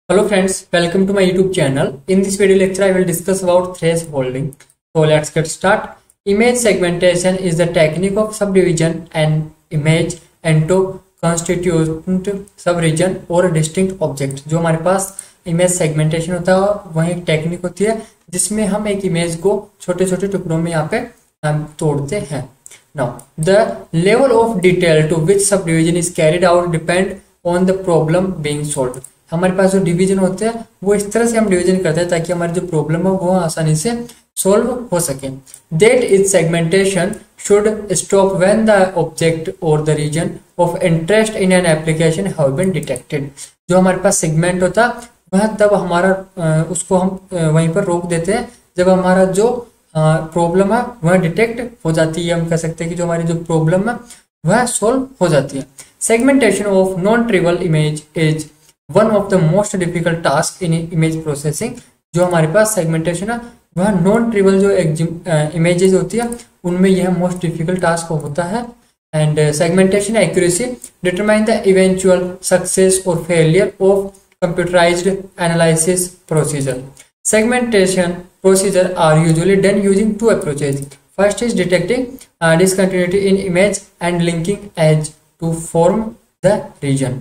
Hello friends, welcome to my YouTube channel. In this video lecture, I will discuss about thresholding. So let's get start. Image segmentation is the technique of subdivision an image into constituent subregion or a distinct object. जो हमारे पास image segmentation होता है वह एक technique होती है जिसमें हम एक इमेज को छोटे छोटे टुकड़ों में यहाँ पे तोड़ते हैं. Now the level of detail to which subdivision is carried out depend on the problem being solved. हमारे पास जो डिवीजन होते हैं वो इस तरह से हम डिवीजन करते हैं ताकि हमारी जो प्रॉब्लम हो वो आसानी से सोल्व हो सके. That is segmentation should stop when the object or the region of interest in an application have been detected. जो हमारे पास सेगमेंट होता वह तब हमारा उसको हम वहीं पर रोक देते हैं जब हमारा जो प्रॉब्लम है वह डिटेक्ट हो जाती है. हम कह सकते हैं कि जो हमारी जो प्रॉब्लम है वह सोल्व हो जाती है. Segmentation of non trivial image is one of the most difficult task in image processing. जो हमारे पास सेगमेंटेशन है वह नॉन ट्रिवियल जो इमेजेस होती है उनमें यह मोस्ट डिफिकल्ट टास्क होता है. And segmentation accuracy determine the eventual success और failure of computerised analysis procedure. Segmentation procedure are usually done using two approaches. First is detecting discontinuity in image and linking edge to form the region,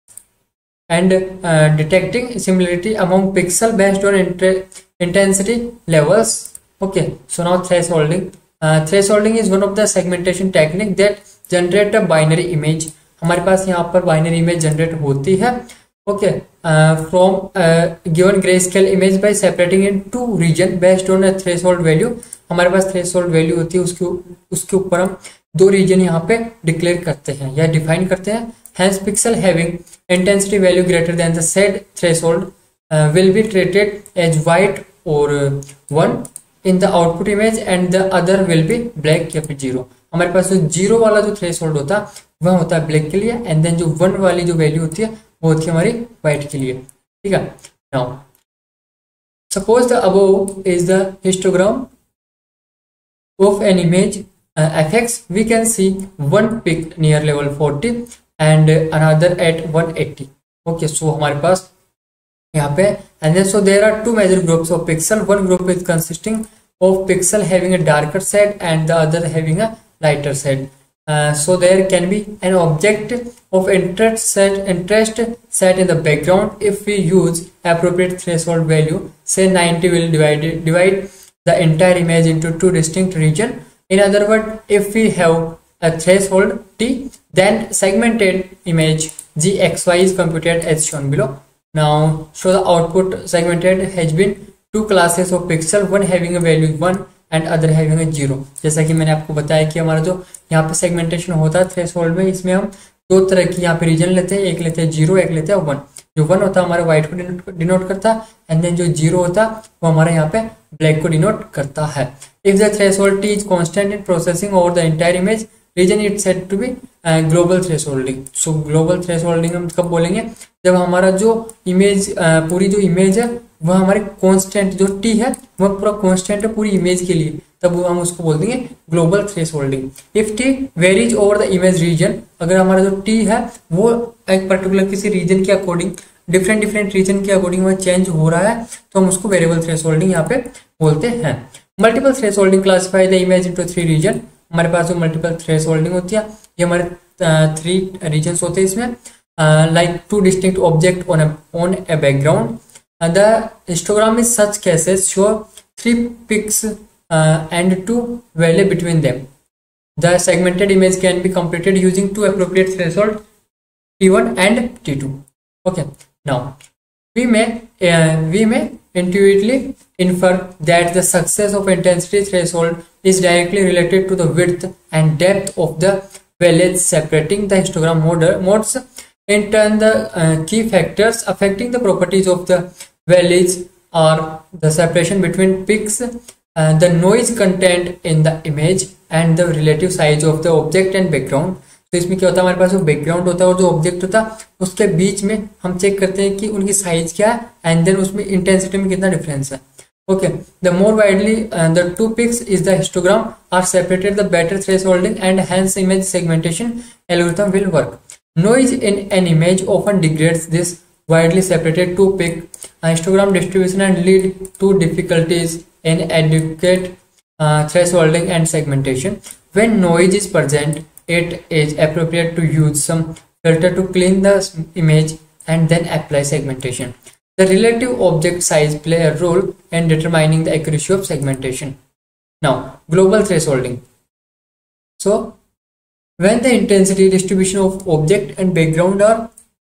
and detecting similarity among pixel based on intensity levels. Okay, so now thresholding. Thresholding is one of the segmentation technique that generate a binary image. हमारे पास यहाँ पर binary image generate होती है. Okay, from given grayscale image by separating in two region based on a threshold value. हमारे पास threshold value होती है उसके ऊपर हम दो region यहाँ पे डिक्लेयर करते हैं या डिफाइन करते हैं. Hence pixel having intensity value greater than the said threshold will be treated as white or 1 in the output image and the other will be black या फिर 0. हमारे पास जो 0 वाला जो threshold होता है वह होता है ब्लैक के लिए एंड देन जो 1 वाली जो वैल्यू होती है वो होती है हमारी व्हाइट के लिए. ठीक है. Now suppose the above is the histogram of an image fx. We can see one peak near level 40 and another at 180. Okay, so हमारे पास यहाँ पे and then so there are two major groups of pixel. One group is consisting of pixel having a darker side and the other having a lighter side. So there can be an object of interest set in the background. If we use appropriate threshold value, say 90, will divide the entire image into two distinct regions. In other words, if we have a threshold t, then segmented image gxy is computed as shown below. Now show the output segmented has been two classes of pixel, one having a value 1 and other having a 0. जैसा कि मैंने आपको बताया कि हमारा जो यहाँ पे सेगमेंटेशन होता है थ्रेशोल्ड में, इसमें हम दो तरह की यहाँ पे रीजन लेते हैं. एक लेते हैं 0, एक लेते हैं 1. जो 1 होता है हमारा व्हाइट को डिनोट करता है एंड देन जो 0 होता है वो हमारा यहाँ पे ब्लैक को डिनोट करता है. If the threshold T is constant in processing over the entire image region it said to be global thresholding. So global thresholding हम कब बोलेंगे? जब हमारा जो इमेज पूरी जो इमेज है वह हमारे कांस्टेंट जो टी है वह पूरा कांस्टेंट है पूरी इमेज के लिए, तब हम उसको बोल देंगे global thresholding. If T varies over the image region, अगर हमारा जो टी है वो एक पर्टिकुलर किसी रीजन के अकॉर्डिंग डिफरेंट रीजन के अकॉर्डिंग वह चेंज हो रहा है तो हम उसको वेरिएबल थ्रेशोल्डिंग यहाँ पे बोलते हैं. Multiple thresholding classify the image into 3 region. हमारे पास जो मल्टीपल थ्रेशोल्डिंग होती है ये हमारे 3 रीजन होते हैं इसमें. Like two distinct object on a background. The histogram is such cases show 3 peaks and 2 value between them. The segmented image can be completed using two appropriate threshold T1 and T2. Okay, now we may intuitively infer that the success of intensity threshold is directly related to the width and depth of the values separating the histogram modes. In turn, the key factors affecting the properties of the values are the separation between peaks, the noise content in the image, and the relative size of the object and background. तो इसमें क्या होता है, हमारे पास जो background होता है और जो ऑब्जेक्ट होता है उसके बीच में हम चेक करते हैं कि उनकी साइज क्या है एंड देन उसमें इंटेंसिटी में कितना डिफरेंस है. Okay, the more widely the two peaks is the histogram are separated, the better thresholding and hence image segmentation algorithm will work. Noise in an image often degrades this widely separated to pick histogram distribution and lead to difficulties in adequate thresholding and segmentation. When noise is present, it is appropriate to use some filter to clean the image and then apply segmentation. The relative object size play a role in determining the accuracy of segmentation. Now, global thresholding. So, when the intensity distribution of object and background are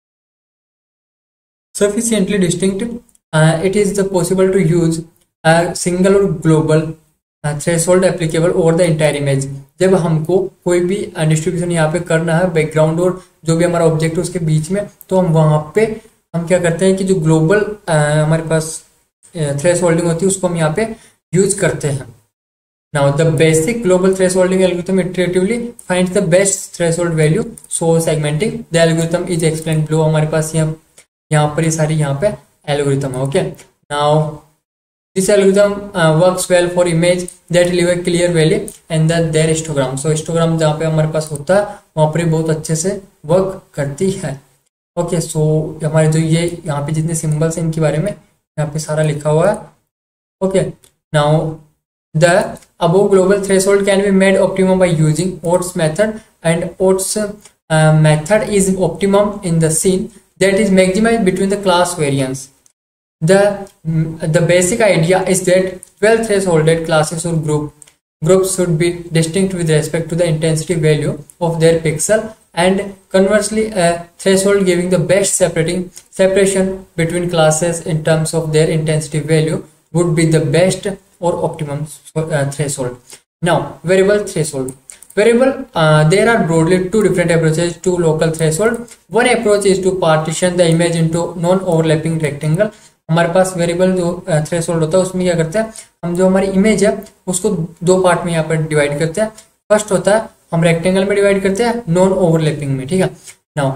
sufficiently distinct, it is possible to use a single or global threshold applicable over the entire image. जब हमको कोई भी distribution यहाँ पे करना है background और जो भी हमारा ऑब्जेक्ट है उसके बीच में, तो हम वहां पे हम क्या करते हैं कि जो ग्लोबल हमारे पास थ्रेशोल्डिंग होती है उसको हम यहाँ पे यूज करते हैं। Now the basic global thresholding algorithm iteratively finds the best threshold value so segmenting the algorithm is explain below. हमारे पास यहाँ पर ये सारी यहाँ पे एल्गोरिथम है। Okay, now this algorithm works well for image that leave a clear value and their histogram. So histogram जहाँ पे हमारे पास होता है वहाँ पर बहुत अच्छे से वर्क करती है। ओके, सो हमारे जो ये यहाँ पे जितने सिंबल्स हैं इनके बारे में यहाँ पे सारा लिखा हुआ है। Okay, now the above global threshold can be made optimum by using Oates method, and Oates method is optimum in the scene that is maximized between the class variance. The basic idea is that well thresholded classes or groups should be distinct with respect to the intensity value of their pixel, and conversely a threshold giving the best separation between classes in terms of their intensity value would be the best or optimum threshold. Now, variable threshold. There are broadly two different approaches to local threshold. One approach is to partition the image into non-overlapping rectangle. हमारे पास variable जो threshold होता है उसमें क्या करते हैं हम जो हमारी इमेज है उसको दो पार्ट में यहाँ पर डिवाइड करते हैं। फर्स्ट होता है हम रेक्टेंगल में डिवाइड करते हैं नॉन ओवरलैपिंग में, ठीक है। Now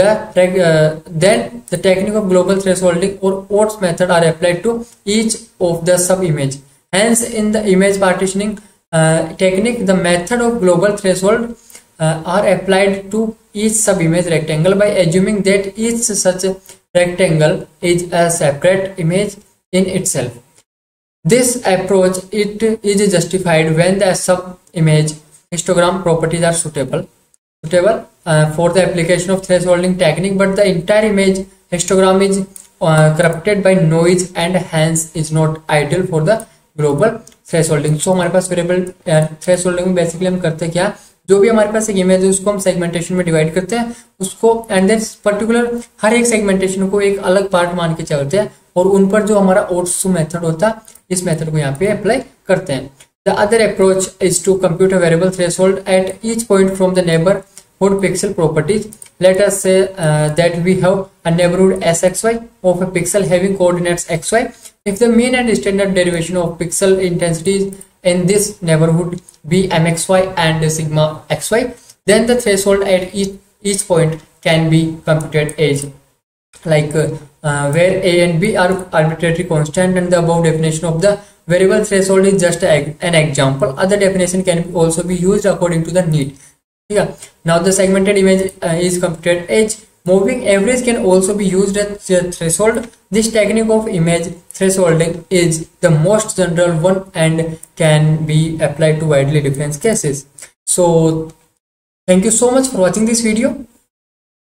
then the technique of global thresholding और Otsu's method are applied to each of the sub image. Hence in the image partitioning technique the method of global threshold are applied to each sub image rectangle by assuming that each such rectangle is a separate image in itself. This approach is justified when the sub image histogram properties are suitable for the application of thresholding technique, but the entire image histogram is corrupted by noise and hence is not ideal for the global thresholding. So हमारे पास variable thresholding में basically हम करते क्या, जो भी हमारे पास एक इमेज है उसको हम सेगमेंटेशन में डिवाइड करते हैं उसको, एंड देन पर्टिकुलर हर एक सेगमेंटेशन को एक अलग पार्ट मान के चलते हैं और उन पर जो हमारा ओट्स मेथड होता है इस मेथड को यहाँ पे अप्लाई करते हैं। The other approach is to compute a variable threshold at each point from the neighbourhood pixel properties. Let us say that we have a neighborhood SXY of a pixel having coordinates XY. If the mean and standard derivation of pixel intensities in this neighborhood be MXY and sigma XY, then the threshold at each point can be computed as like where A and B are arbitrary constant, and the above definition of the variable threshold is just an example. Other definition can also be used according to the need. Yeah. Now the segmented image is computed as moving average can also be used as threshold. This technique of image thresholding is the most general one and can be applied to widely different cases. So thank you so much for watching this video.